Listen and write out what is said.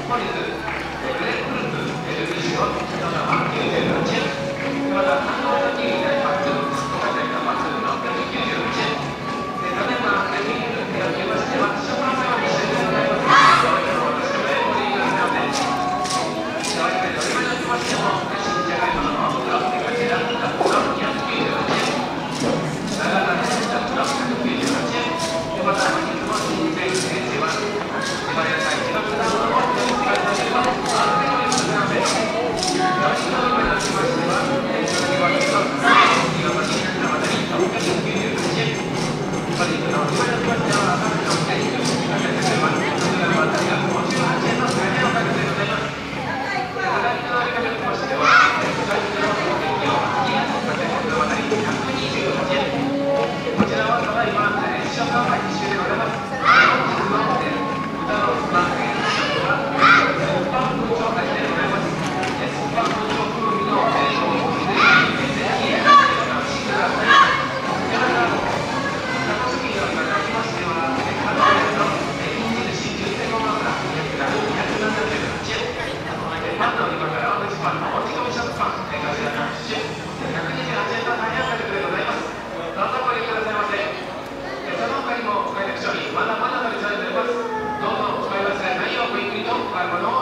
本日グレープフルーツLBC の1玉98円、また半導体キウイ大パック5回大パック691円、ただいまビールにおきましてはショコラマヨにしてございます。私のご利用くださいませ。おりまいたしましても新じゃがいもの袋こちら298円、長田の198円、また本日も新鮮先生は手早さ一の果物をお使いいただければ安全にございません。私のおりまいたしましては今日の岩橋100玉で698円、本日のおりまいたしましては赤身のステーキこちらのあたりが58円の大変おかげでございます。ただいまのおりまいたしましては外国の宝石を200玉で128円、こちらはただいま一緒販売中でございます。本日の豚ロースはスープはスーパー風状態でございます。スーパー風状風味の商品でぜひお試しください。また高崎におりましては関東の無印純正ごま油278円、パンの売り場から私パンの持ち込み食パンこちら各種128円と大変お買い得でございます。どうぞご利用くださいませ。その他にもお買い得商品まだまだ取り揃えております。どうぞお買い忘れないようごゆっくりとお買い物を